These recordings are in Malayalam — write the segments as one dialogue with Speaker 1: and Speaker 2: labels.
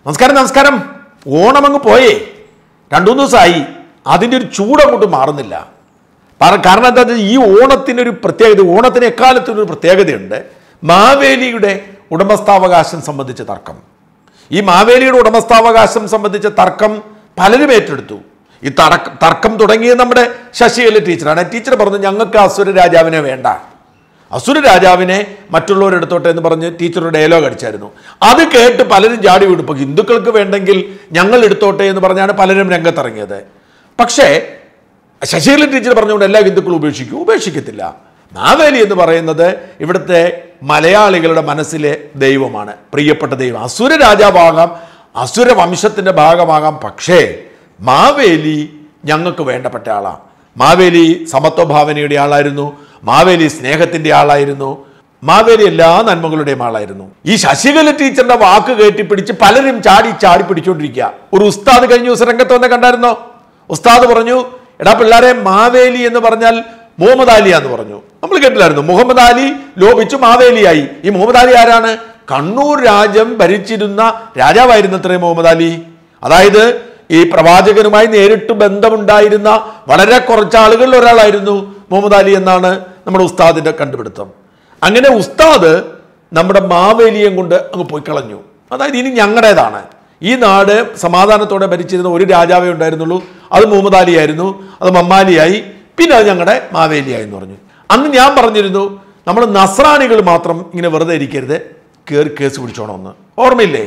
Speaker 1: നമസ്കാരം. ഓണം അങ്ങ് പോയേ, 2-3 ദിവസമായി. അതിൻ്റെ ഒരു ചൂടങ്ങോട്ട് മാറുന്നില്ല. കാരണം എന്താ വെച്ചാൽ ഈ ഓണത്തിനൊരു പ്രത്യേകത, ഓണത്തിന് എക്കാലത്തിനൊരു പ്രത്യേകതയുണ്ട്. മാവേലിയുടെ ഉടമസ്ഥാവകാശം സംബന്ധിച്ച തർക്കം. ഈ മാവേലിയുടെ ഉടമസ്ഥാവകാശം സംബന്ധിച്ച തർക്കം പലരും ഏറ്റെടുത്തു. ഈ തർക്കം തുടങ്ങിയത് നമ്മുടെ ശശികല ടീച്ചറാണ്. ടീച്ചർ പറഞ്ഞു ഞങ്ങൾക്ക് അസുര രാജാവിനെ വേണ്ട, അസുര രാജാവിനെ മറ്റുള്ളവരെടുത്തോട്ടെ എന്ന് പറഞ്ഞ് ടീച്ചറുടെ ഡയലോഗ് അടിച്ചായിരുന്നു. അത് കേട്ട് പലരും ചാടി വീണു. ഇപ്പോൾ ഹിന്ദുക്കൾക്ക് വേണ്ടെങ്കിൽ ഞങ്ങൾ എടുത്തോട്ടെ എന്ന് പറഞ്ഞാണ് പലരും രംഗത്തിറങ്ങിയത്. പക്ഷേ ശശികല ടീച്ചർ പറഞ്ഞുകൊണ്ട് എല്ലാ ഹിന്ദുക്കളും ഉപേക്ഷിക്കത്തില്ല. മാവേലി എന്ന് പറയുന്നത് ഇവിടുത്തെ മലയാളികളുടെ മനസ്സിലെ ദൈവമാണ്, പ്രിയപ്പെട്ട ദൈവം. അസുര രാജാവാകാം, അസുര വംശത്തിൻ്റെ ഭാഗമാകാം, പക്ഷേ മാവേലി ഞങ്ങൾക്ക് വേണ്ടപ്പെട്ട ആളാണ്. മാവേലി സമത്വഭാവനയുടെ ആളായിരുന്നു, മാവേലി സ്നേഹത്തിൻ്റെ ആളായിരുന്നു, മാവേലി എല്ലാ നന്മകളുടെയും ആളായിരുന്നു. ഈ ശശികല ടീച്ചറിന്റെ വാക്ക് കയറ്റിപ്പിടിച്ച് പലരും ചാടി പിടിച്ചുകൊണ്ടിരിക്കുക. ഒരു ഉസ്താദ് കഴിഞ്ഞ ദിവസം രംഗത്ത് വന്ന് കണ്ടായിരുന്നോ? ഉസ്താദ് പറഞ്ഞു, എടാ പിള്ളേരെ, മാവേലി എന്ന് പറഞ്ഞാൽ മുഹമ്മദ് അലിയാന്ന് പറഞ്ഞു. നമ്മൾ കേട്ടില്ലായിരുന്നു? മുഹമ്മദ് അലി ലോപിച്ചു മാവേലിയായി. ഈ മുഹമ്മദ് അലി ആരാണ്? കണ്ണൂർ രാജ്യം ഭരിച്ചിരുന്ന രാജാവായിരുന്നത്രേ മുഹമ്മദ് അലി. അതായത് ഈ പ്രവാചകനുമായി നേരിട്ട് ബന്ധമുണ്ടായിരുന്ന വളരെ കുറച്ച് ആളുകളിൽ ഒരാളായിരുന്നു മുഹമ്മദ് അലി എന്നാണ് നമ്മുടെ ഉസ്താദിന്റെ കണ്ടുപിടുത്തം. അങ്ങനെ ഉസ്താദ് നമ്മുടെ മാവേലിയെ കൊണ്ട് അങ്ങ് പോയി കളഞ്ഞു. അതായത് ഇനി ഞങ്ങളുടേതാണ്. ഈ നാട് സമാധാനത്തോടെ ഭരിച്ചിരുന്ന ഒരു രാജാവേ ഉണ്ടായിരുന്നുള്ളൂ, അത് മുഹമ്മദ് അലി ആയിരുന്നു. അത് മമ്മാലിയായി, പിന്നെ അത് ഞങ്ങളുടെ മാവേലിയായി എന്ന് പറഞ്ഞു. അന്ന് ഞാൻ പറഞ്ഞിരുന്നു, നമ്മൾ നസ്രാണികൾ മാത്രം ഇങ്ങനെ വെറുതെ ഇരിക്കരുത്, കയറി കേസ് പിടിച്ചോണമെന്ന്. ഓർമ്മയില്ലേ?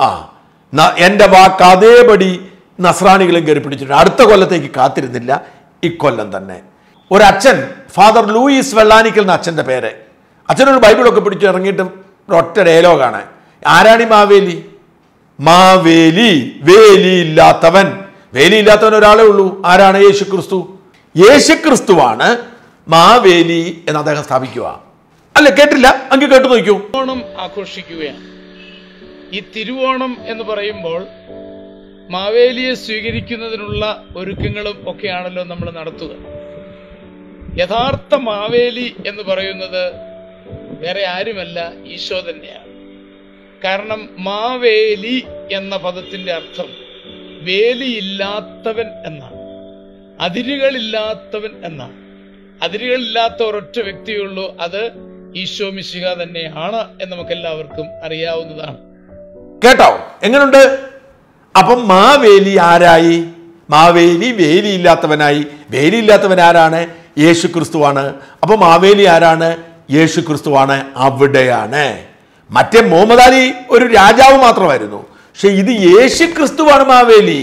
Speaker 1: എൻ്റെ വാക്ക് അതേപടി നസ്രാണികളും കയറി പിടിച്ചിട്ടുണ്ട്. അടുത്ത കൊല്ലത്തേക്ക് കാത്തിരുന്നില്ല, ഇക്കൊല്ലം തന്നെ. ഒരച്ഛൻ, ഫാദർ ലൂയിസ് വെള്ളാനിക്കൽ എന്ന അച്ഛൻ്റെ പേര്. അച്ഛനൊരു ബൈബിളൊക്കെ പിടിച്ച് ഇറങ്ങിയിട്ട് ഒറ്റ ഡയലോഗാണ്, ആരാണി മാവേലി? മാവേലി വേലിയില്ലാത്തവൻ. വേലിയില്ലാത്തവൻ ഒരാളേ ഉള്ളൂ, ആരാണ്? യേശുക്രിസ്തു. യേശുക്രിസ്തുവാണ് മാവേലി എന്ന് അദ്ദേഹം സ്ഥാപിക്കുക. അല്ല, കേട്ടില്ല? അങ്ങ് കേട്ടു നോക്കൂ.
Speaker 2: ഓണം ആഘോഷിക്കുകയാണ്. ഈ തിരുവോണം എന്ന് പറയുമ്പോൾ മാവേലിയെ സ്വീകരിക്കുന്നതിനുള്ള ഒരുക്കങ്ങളും ഒക്കെയാണല്ലോ നമ്മൾ നടത്തുക. യഥാർത്ഥ മാവേലി എന്ന് പറയുന്നത് വേറെ ആരുമല്ല, ഈശോ തന്നെയാണ്. കാരണം മാവേലി എന്ന പദത്തിന്റെ അർത്ഥം വേലിയില്ലാത്തവൻ എന്നാണ്, അതിരുകളില്ലാത്തവൻ എന്നാണ്. അതിരുകളില്ലാത്ത ഒരൊറ്റ വ്യക്തിയുള്ളൂ, അത് ഈശോ മിശിഹ തന്നെയാണ് എന്ന് നമുക്ക് എല്ലാവർക്കും അറിയാവുന്നതാണ്.
Speaker 1: കേട്ടോ? എങ്ങനെയുണ്ട്? അപ്പം മാവേലി ആരായി? മാവേലി വേലിയില്ലാത്തവനായി. വേലിയില്ലാത്തവൻ ആരാണ്? യേശുക്രിസ്തുവാണ്. അപ്പം മാവേലി ആരാണ്? യേശുക്രിസ്തുവാണ്. അവിടെയാണ്. മറ്റേ മുഹമ്മദ് അലി ഒരു രാജാവ് മാത്രമായിരുന്നു, പക്ഷെ ഇത് യേശുക്രിസ്തുവാണ് മാവേലി.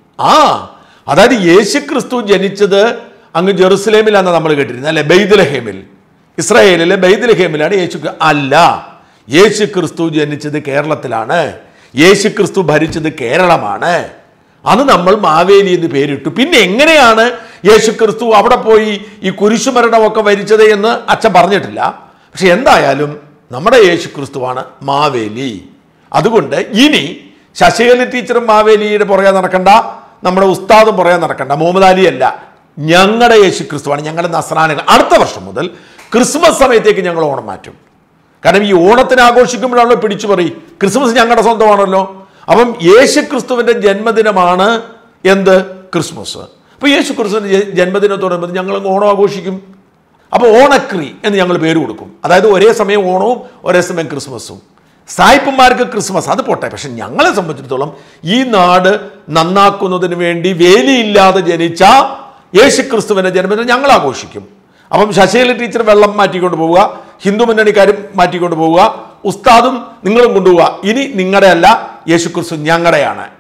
Speaker 1: അതായത് യേശുക്രിസ്തു ജനിച്ചത് അങ്ങ് ജെറുസലേമിലാണ് നമ്മൾ കേട്ടിരുന്നത് അല്ലെ? ബെയ്ത്ലഹേമിൽ, ഇസ്രായേലിലെ ബെയ്ത്ലഹേമിലാണ് യേശു. അല്ല, യേശുക്രിസ്തു ജനിച്ചത് കേരളത്തിലാണ്. യേശുക്രിസ്തു ഭരിച്ചത് കേരളമാണ്. അത് നമ്മൾ മാവേലി എന്ന് പേരിട്ടു. പിന്നെ എങ്ങനെയാണ് യേശുക്രിസ്തു അവിടെ പോയി ഈ കുരിശുമരണമൊക്കെ വരിച്ചത് എന്ന് അച്ഛൻ പറഞ്ഞിട്ടില്ല. പക്ഷെ എന്തായാലും നമ്മുടെ യേശുക്രിസ്തുവാണ് മാവേലി. അതുകൊണ്ട് ഇനി ശശികല ടീച്ചറും മാവേലിയുടെ പുറകെ നടക്കണ്ട, നമ്മുടെ ഉസ്താദും പുറകെ നടക്കണ്ട. മുഹമ്മദ് അലി അല്ല, ഞങ്ങളുടെ യേശുക്രിസ്തുവാണ്, ഞങ്ങളുടെ നസ്രാണികൾ. അടുത്ത വർഷം മുതൽ ക്രിസ്മസ് സമയത്തേക്ക് ഞങ്ങൾ ഓണം മാറ്റും. കാരണം ഈ ഓണത്തിന് ആഘോഷിക്കുമ്പോഴാണല്ലോ പിടിച്ചു പറയും, ക്രിസ്മസ് ഞങ്ങളുടെ സ്വന്തമാണല്ലോ. അപ്പം യേശുക്രിസ്തുവിൻ്റെ ജന്മദിനമാണ് എന്ത്? ക്രിസ്മസ്. അപ്പോൾ യേശുക്രിസ്തുവിൻ്റെ ജന്മദിനത്തോടനുബന്ധിച്ച് ഞങ്ങൾ ഓണം ആഘോഷിക്കും. അപ്പോൾ ഓണക്രി എന്ന് ഞങ്ങൾ പേര് കൊടുക്കും. അതായത് ഒരേ സമയം ഓണവും ഒരേ സമയം ക്രിസ്മസും. സായിപ്പന്മാർക്ക് ക്രിസ്മസ് അത് പോട്ടെ, പക്ഷെ ഞങ്ങളെ സംബന്ധിച്ചിടത്തോളം ഈ നാട് നന്നാക്കുന്നതിന് വേണ്ടി വേലിയില്ലാതെ ജനിച്ച യേശുക്രിസ്തുവിൻ്റെ ജന്മദിനം ഞങ്ങൾ ആഘോഷിക്കും. അപ്പം ശശികല ടീച്ചർ വെള്ളം മാറ്റിക്കൊണ്ട് പോവുക, ഹിന്ദു മുന്നണിക്കാരും മാറ്റിക്കൊണ്ട് പോവുക, ഉസ്താദും നിങ്ങളും കൊണ്ടുപോവുക. ഇനി നിങ്ങളുടെ അല്ല, യേശുക്രിസ്തു ഞങ്ങളുടെയാണ്.